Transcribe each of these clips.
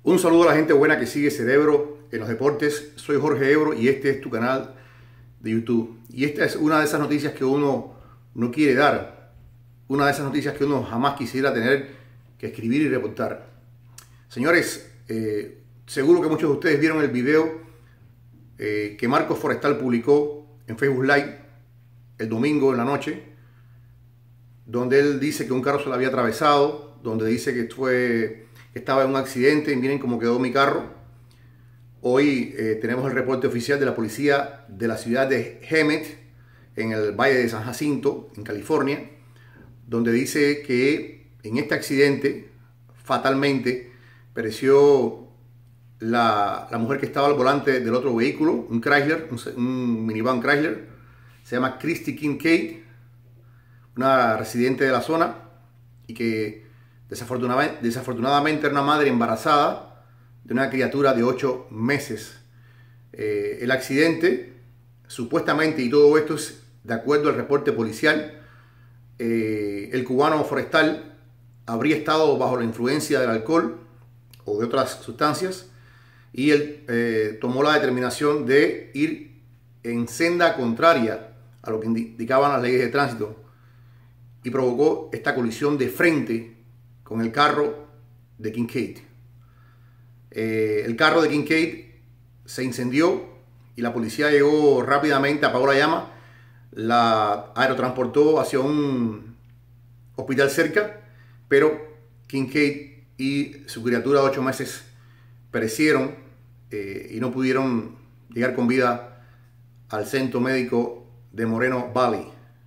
Un saludo a la gente buena que sigue Cerebro en los deportes. Soy Jorge Ebro y este es tu canal de YouTube. Y esta es una de esas noticias que uno no quiere dar. Una de esas noticias que uno jamás quisiera tener que escribir y reportar. Señores, seguro que muchos de ustedes vieron el video que Marcos Forestal publicó en Facebook Live el domingo en la noche, donde él dice que un carro se le había atravesado, donde dice que estaba en un accidente y miren cómo quedó mi carro. Hoy tenemos el reporte oficial de la policía de la ciudad de Hemet, en el Valle de San Jacinto, en California, donde dice que en este accidente fatalmente pereció la mujer que estaba al volante del otro vehículo, un Chrysler, un minivan Chrysler. Se llama Christy Kincaid, una residente de la zona, y que desafortunadamente era una madre embarazada de una criatura de 8 meses. El accidente, supuestamente, y todo esto es de acuerdo al reporte policial, el cubano Forestal habría estado bajo la influencia del alcohol o de otras sustancias, y él tomó la determinación de ir en senda contraria a lo que indicaban las leyes de tránsito y provocó esta colisión de frente con el carro de Kincaid. El carro de Kincaid se incendió y la policía llegó rápidamente, apagó la llama, la aerotransportó hacia un hospital cerca, pero Kincaid y su criatura de 8 meses perecieron y no pudieron llegar con vida al centro médico de Moreno Valley.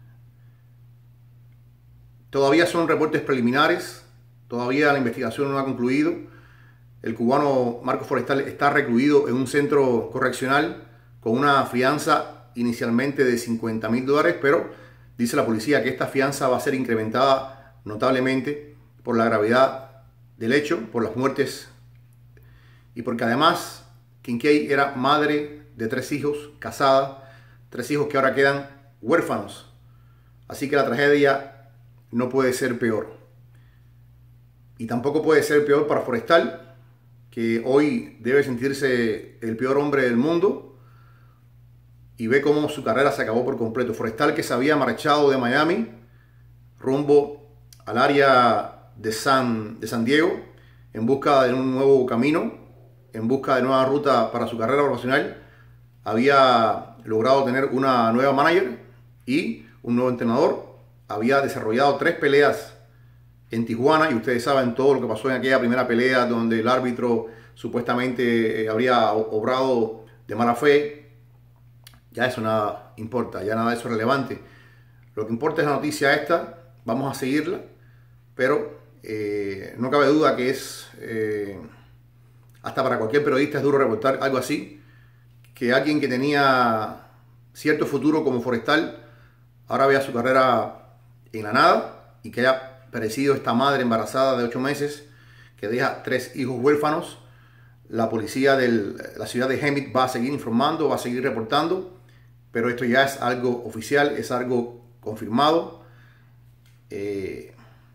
Todavía son reportes preliminares, todavía la investigación no ha concluido. El cubano Marcos Forestal está recluido en un centro correccional con una fianza inicialmente de $50,000, pero dice la policía que esta fianza va a ser incrementada notablemente por la gravedad del hecho, por las muertes, y porque además Kincaid era madre de 3 hijos, casada, 3 hijos que ahora quedan huérfanos. Así que la tragedia no puede ser peor. Y tampoco puede ser peor para Forestal, que hoy debe sentirse el peor hombre del mundo y ve cómo su carrera se acabó por completo. Forestal, que se había marchado de Miami rumbo al área de San Diego en busca de un nuevo camino, en busca de nueva ruta para su carrera profesional, había logrado tener una nueva manager y un nuevo entrenador. Había desarrollado 3 peleas en Tijuana, y ustedes saben todo lo que pasó en aquella primera pelea donde el árbitro supuestamente habría obrado de mala fe. Ya eso nada importa, ya nada de eso es relevante. Lo que importa es la noticia esta, vamos a seguirla, pero no cabe duda que es, hasta para cualquier periodista es duro reportar algo así, que alguien que tenía cierto futuro como Forestal ahora vea su carrera en la nada, y que haya perecido esta madre embarazada de 8 meses que deja 3 hijos huérfanos. La policía de la ciudad de Hemet va a seguir informando, va a seguir reportando, pero esto ya es algo oficial, es algo confirmado, y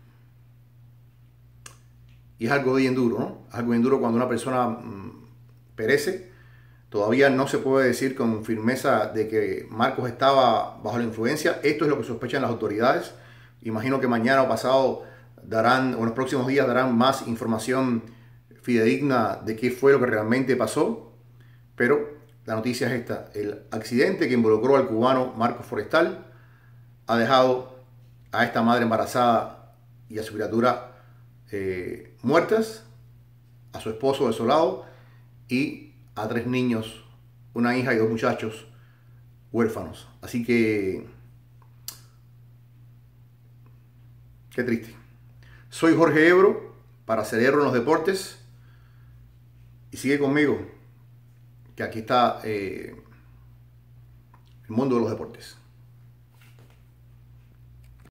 es algo bien duro, ¿no? Es algo bien duro cuando una persona perece. Todavía no se puede decir con firmeza de que Marcos estaba bajo la influencia. Esto es lo que sospechan las autoridades. Imagino que mañana o pasado darán, o en los próximos días darán más información fidedigna de qué fue lo que realmente pasó. Pero la noticia es esta: el accidente que involucró al cubano Marcos Forestal ha dejado a esta madre embarazada y a su criatura muertas, a su esposo desolado y a 3 niños, una hija y 2 muchachos huérfanos. Así que qué triste. Soy Jorge Ebro para Cerebro en los deportes, y sigue conmigo, que aquí está el mundo de los deportes.